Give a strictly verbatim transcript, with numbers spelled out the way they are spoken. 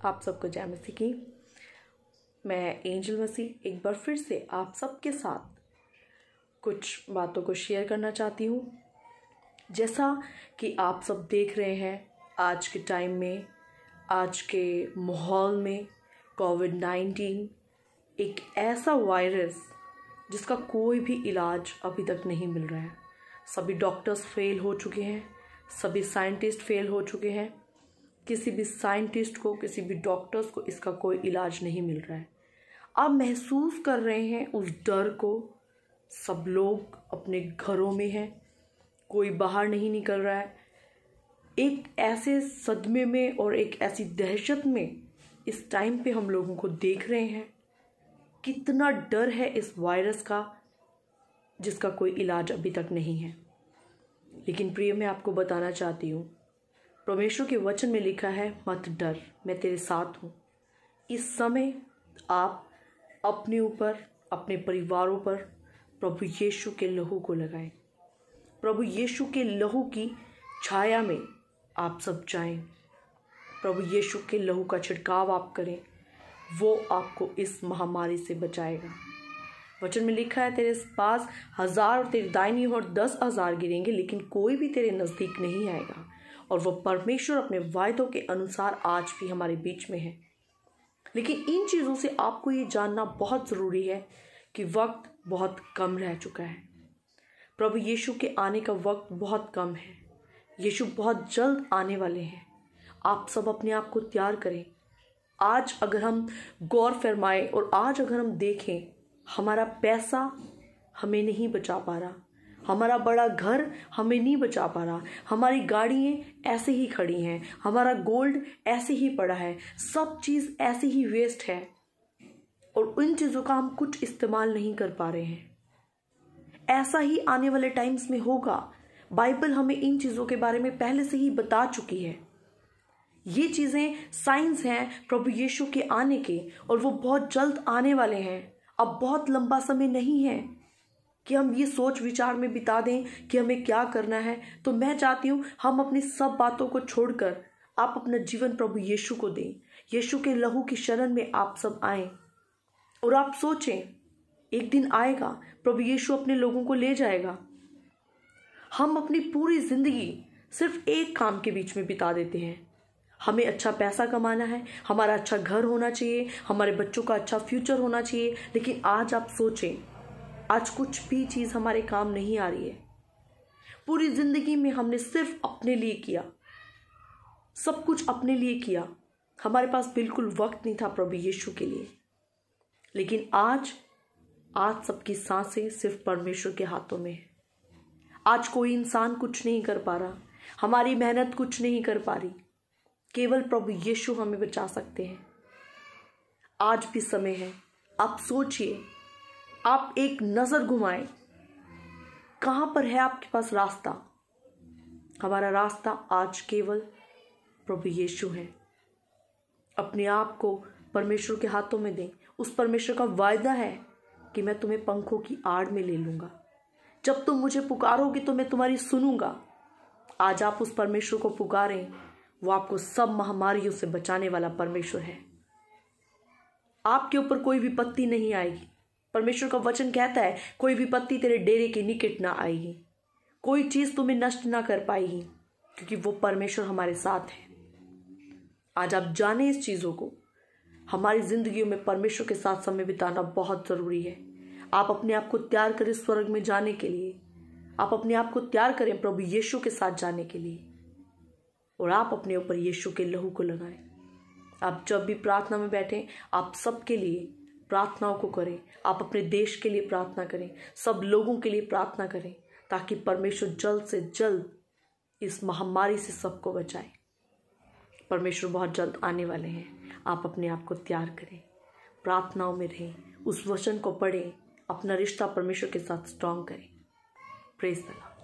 आप सबको जय मसीह की। मैं एंजल मसीह एक बार फिर से आप सबके साथ कुछ बातों को शेयर करना चाहती हूँ। जैसा कि आप सब देख रहे हैं आज के टाइम में, आज के माहौल में कोविड नाइन्टीन एक ऐसा वायरस जिसका कोई भी इलाज अभी तक नहीं मिल रहा है। सभी डॉक्टर्स फेल हो चुके हैं, सभी साइंटिस्ट फेल हो चुके हैं। किसी भी साइंटिस्ट को, किसी भी डॉक्टर्स को इसका कोई इलाज नहीं मिल रहा है। आप महसूस कर रहे हैं उस डर को। सब लोग अपने घरों में हैं, कोई बाहर नहीं निकल रहा है। एक ऐसे सदमे में और एक ऐसी दहशत में इस टाइम पे हम लोगों को देख रहे हैं। कितना डर है इस वायरस का जिसका कोई इलाज अभी तक नहीं है। लेकिन प्रिय, मैं आपको बताना चाहती हूँ, परमेश्वर के वचन में लिखा है, मत डर, मैं तेरे साथ हूँ। इस समय आप अपने ऊपर, अपने परिवारों पर प्रभु यीशु के लहू को लगाएं। प्रभु यीशु के लहू की छाया में आप सब जाएं। प्रभु यीशु के लहू का छिड़काव आप करें, वो आपको इस महामारी से बचाएगा। वचन में लिखा है, तेरे पास हजार और तेरी दाहिनी ओर दस हजार गिरेंगे, लेकिन कोई भी तेरे नज़दीक नहीं आएगा। और वो परमेश्वर अपने वायदों के अनुसार आज भी हमारे बीच में है। लेकिन इन चीज़ों से आपको ये जानना बहुत ज़रूरी है कि वक्त बहुत कम रह चुका है। प्रभु यीशु के आने का वक्त बहुत कम है। यीशु बहुत जल्द आने वाले हैं। आप सब अपने आप को तैयार करें। आज अगर हम गौर फरमाएं और आज अगर हम देखें, हमारा पैसा हमें नहीं बचा पा रहा, हमारा बड़ा घर हमें नहीं बचा पा रहा, हमारी गाड़ियाँ ऐसे ही खड़ी हैं, हमारा गोल्ड ऐसे ही पड़ा है, सब चीज़ ऐसे ही वेस्ट है और उन चीज़ों का हम कुछ इस्तेमाल नहीं कर पा रहे हैं। ऐसा ही आने वाले टाइम्स में होगा। बाइबल हमें इन चीज़ों के बारे में पहले से ही बता चुकी है। ये चीज़ें साइंस हैं प्रभु यीशु के आने के, और वो बहुत जल्द आने वाले हैं। अब बहुत लंबा समय नहीं है कि हम ये सोच विचार में बिता दें कि हमें क्या करना है। तो मैं चाहती हूँ हम अपनी सब बातों को छोड़कर आप अपना जीवन प्रभु यीशु को दें। यीशु के लहू की शरण में आप सब आएं और आप सोचें, एक दिन आएगा प्रभु यीशु अपने लोगों को ले जाएगा। हम अपनी पूरी जिंदगी सिर्फ एक काम के बीच में बिता देते हैं। हमें अच्छा पैसा कमाना है, हमारा अच्छा घर होना चाहिए, हमारे बच्चों का अच्छा फ्यूचर होना चाहिए। लेकिन आज आप सोचें, आज कुछ भी चीज़ हमारे काम नहीं आ रही है। पूरी जिंदगी में हमने सिर्फ अपने लिए किया, सब कुछ अपने लिए किया। हमारे पास बिल्कुल वक्त नहीं था प्रभु यीशु के लिए। लेकिन आज आज सबकी सांसें सिर्फ परमेश्वर के हाथों में है। आज कोई इंसान कुछ नहीं कर पा रहा, हमारी मेहनत कुछ नहीं कर पा रही। केवल प्रभु यीशु हमें बचा सकते हैं। आज भी समय है, आप सोचिए, आप एक नज़र घुमाएं, कहाँ पर है आपके पास रास्ता। हमारा रास्ता आज केवल प्रभु यीशु है। अपने आप को परमेश्वर के हाथों में दें। उस परमेश्वर का वायदा है कि मैं तुम्हें पंखों की आड़ में ले लूँगा। जब तुम मुझे पुकारोगे तो मैं तुम्हारी सुनूंगा। आज आप उस परमेश्वर को पुकारें, वो आपको सब महामारियों से बचाने वाला परमेश्वर है। आपके ऊपर कोई विपत्ति नहीं आएगी। परमेश्वर का वचन कहता है, कोई विपत्ति तेरे डेरे के निकट ना आएगी, कोई चीज़ तुम्हें नष्ट ना कर पाएगी, क्योंकि वो परमेश्वर हमारे साथ है। आज आप जाने इस चीज़ों को। हमारी जिंदगियों में परमेश्वर के साथ समय बिताना बहुत ज़रूरी है। आप अपने आप को तैयार करें स्वर्ग में जाने के लिए। आप अपने आप को तैयार करें प्रभु यीशु के साथ जाने के लिए, और आप अपने ऊपर यीशु के लहू को लगाएं। आप जब भी प्रार्थना में बैठें, आप सबके लिए प्रार्थनाओं को करें। आप अपने देश के लिए प्रार्थना करें, सब लोगों के लिए प्रार्थना करें, ताकि परमेश्वर जल्द से जल्द इस महामारी से सबको बचाए। परमेश्वर बहुत जल्द आने वाले हैं। आप अपने आप को तैयार करें, प्रार्थनाओं में रहें, उस वचन को पढ़ें, अपना रिश्ता परमेश्वर के साथ स्ट्रांग करें। Praise the Lord.